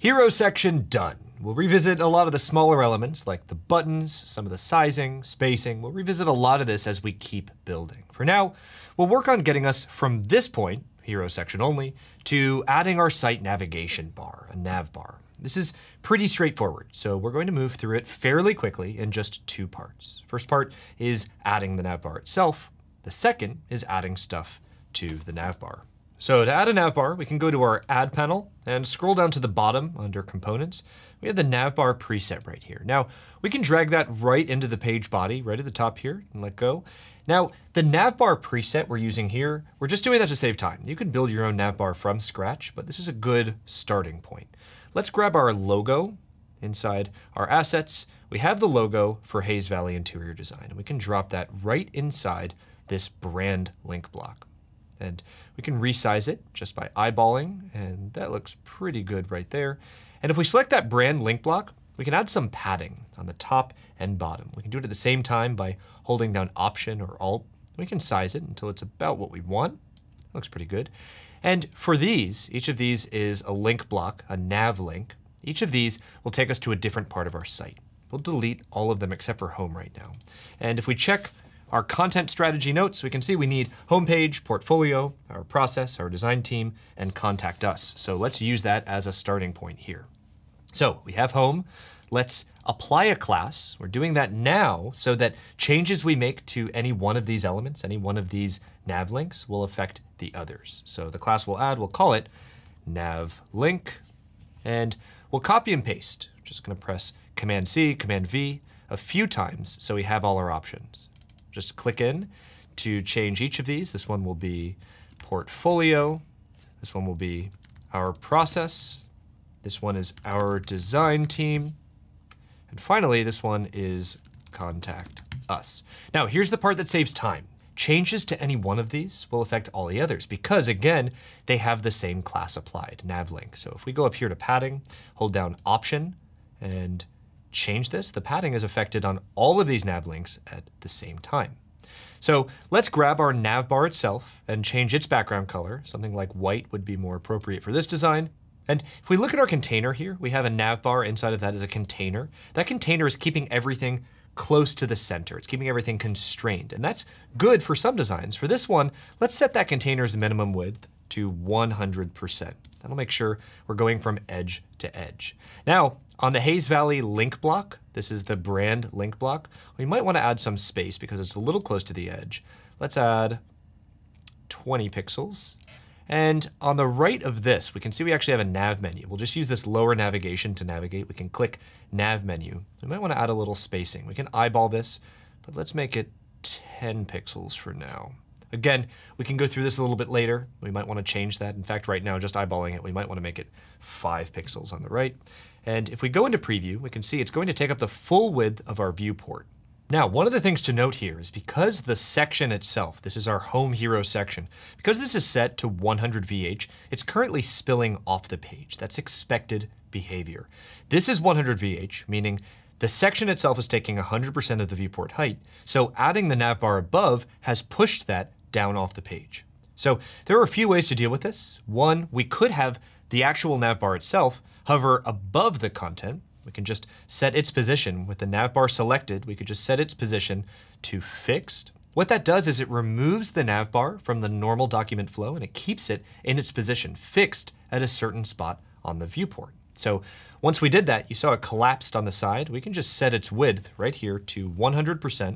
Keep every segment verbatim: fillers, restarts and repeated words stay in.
Hero section done. We'll revisit a lot of the smaller elements like the buttons, some of the sizing, spacing. We'll revisit a lot of this as we keep building. For now, we'll work on getting us from this point, hero section only, to adding our site navigation bar, a navbar. This is pretty straightforward, so we're going to move through it fairly quickly in just two parts. First part is adding the navbar itself. The second is adding stuff to the navbar. So to add a navbar, we can go to our Add panel and scroll down to the bottom under Components. We have the navbar preset right here. Now, we can drag that right into the page body, right at the top here, and let go. Now, the navbar preset we're using here, we're just doing that to save time. You can build your own navbar from scratch, but this is a good starting point. Let's grab our logo inside our assets. We have the logo for Hayes Valley Interior Design, and we can drop that right inside this brand link block. And we can resize it just by eyeballing, and that looks pretty good right there. And if we select that brand link block, we can add some padding on the top and bottom. We can do it at the same time by holding down Option or Alt. We can size it until it's about what we want. Looks pretty good. And for these, each of these is a link block, a nav link. Each of these will take us to a different part of our site. We'll delete all of them except for home right now. And if we check our content strategy notes, we can see we need homepage, portfolio, our process, our design team, and contact us. So let's use that as a starting point here. So we have home. Let's apply a class. We're doing that now so that changes we make to any one of these elements, any one of these nav links, will affect the others. So the class we'll add, we'll call it nav link, and we'll copy and paste. Just gonna press Command C, Command V a few times so we have all our options. Just click in to change each of these. This one will be portfolio. This one will be our process. This one is our design team. And finally, this one is contact us. Now, here's the part that saves time. Changes to any one of these will affect all the others because, again, they have the same class applied, navlink. So if we go up here to padding, hold down Option, and change this, the padding is affected on all of these nav links at the same time. So let's grab our navbar itself and change its background color. Something like white would be more appropriate for this design. And if we look at our container here, we have a navbar inside of that as a container. That container is keeping everything close to the center. It's keeping everything constrained, and that's good for some designs. For this one, let's set that container's minimum width to one hundred percent. That'll make sure we're going from edge to edge. Now, on the Hayes Valley link block, this is the brand link block, we might want to add some space because it's a little close to the edge. Let's add twenty pixels. And on the right of this, we can see we actually have a nav menu. We'll just use this lower navigation to navigate. We can click nav menu. We might want to add a little spacing. We can eyeball this, but let's make it ten pixels for now. Again, we can go through this a little bit later. We might want to change that. In fact, right now, just eyeballing it, we might want to make it five pixels on the right. And if we go into preview, we can see it's going to take up the full width of our viewport. Now, one of the things to note here is because the section itself, this is our home hero section, because this is set to one hundred V H, it's currently spilling off the page. That's expected behavior. This is one hundred V H, meaning the section itself is taking one hundred percent of the viewport height, so adding the navbar above has pushed that down off the page. So there are a few ways to deal with this. One, we could have the actual navbar itself hover above the content. We can just set its position with the navbar selected. We could just set its position to fixed. What that does is it removes the navbar from the normal document flow and it keeps it in its position fixed at a certain spot on the viewport. So once we did that, you saw it collapsed on the side. We can just set its width right here to one hundred percent,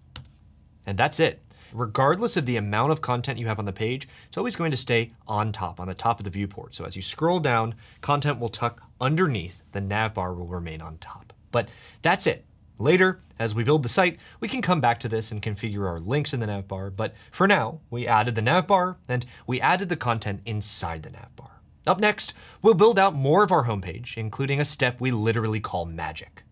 and that's it. Regardless of the amount of content you have on the page, it's always going to stay on top, on the top of the viewport. So as you scroll down, content will tuck underneath, the navbar will remain on top. But that's it. Later, as we build the site, we can come back to this and configure our links in the navbar. But for now, we added the navbar and we added the content inside the navbar. Up next, we'll build out more of our homepage, including a step we literally call magic.